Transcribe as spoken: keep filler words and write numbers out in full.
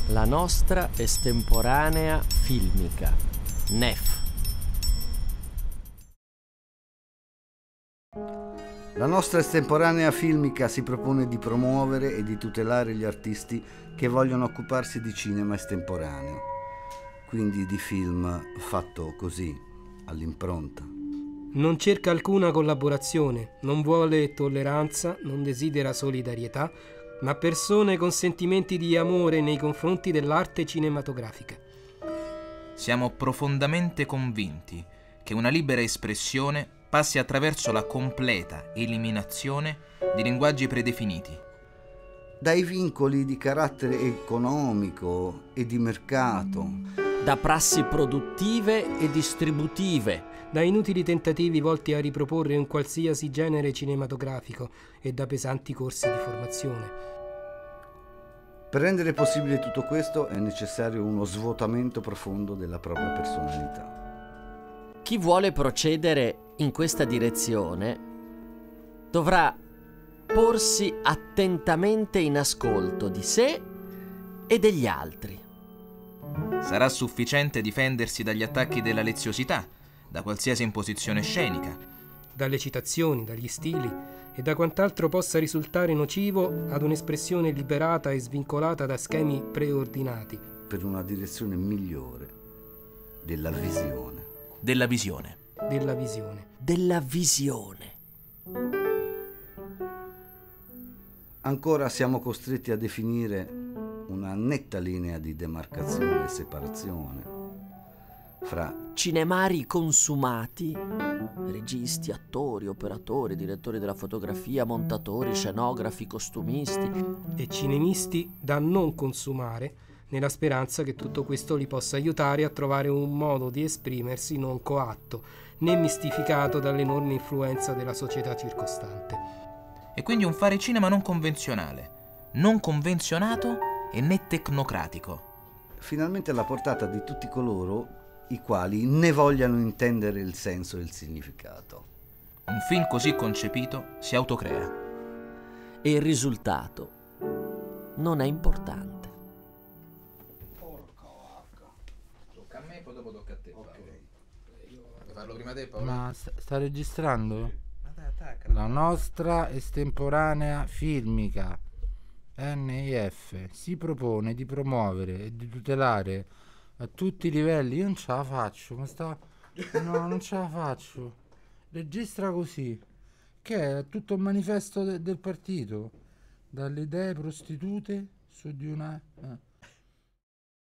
La nostra estemporanea filmica, N E F. La nostra estemporanea filmica si propone di promuovere e di tutelare gli artisti che vogliono occuparsi di cinema estemporaneo, quindi di film fatto così, all'impronta. Non cerca alcuna collaborazione, non vuole tolleranza, non desidera solidarietà, ma persone con sentimenti di amore nei confronti dell'arte cinematografica. Siamo profondamente convinti che una libera espressione passi attraverso la completa eliminazione di linguaggi predefiniti. Dai vincoli di carattere economico e di mercato. Da prassi produttive e distributive. Da inutili tentativi volti a riproporre un qualsiasi genere cinematografico e da pesanti corsi di formazione. Per rendere possibile tutto questo è necessario uno svuotamento profondo della propria personalità. Chi vuole procedere in questa direzione dovrà porsi attentamente in ascolto di sé e degli altri. Sarà sufficiente difendersi dagli attacchi della leziosità, da qualsiasi imposizione scenica, dalle citazioni, dagli stili e da quant'altro possa risultare nocivo ad un'espressione liberata e svincolata da schemi preordinati. Per una direzione migliore della visione. Della visione. Della visione. Della visione. Ancora siamo costretti a definire una netta linea di demarcazione e separazione fra cinemari consumati, registi, attori, operatori, direttori della fotografia, montatori, scenografi, costumisti, e cinemisti da non consumare, nella speranza che tutto questo li possa aiutare a trovare un modo di esprimersi non coatto, né mistificato dall'enorme influenza della società circostante. E quindi un fare cinema non convenzionale, non convenzionato e né tecnocratico. Finalmente alla portata di tutti coloro i quali ne vogliano intendere il senso e il significato. Un film così concepito si autocrea. E il risultato non è importante. Porca vacca. Tocca a me, poi dopo tocca a te. Ok. Vuoi farlo prima te, Paolo? Ma sta, sta registrando? Ma dai, attacca. La nostra estemporanea filmica N I F si propone di promuovere e di tutelare a tutti i livelli. Io non ce la faccio, ma sta... No, non ce la faccio. Registra così. Che è tutto un manifesto de- del partito. Dalle idee prostitute su di una... Eh.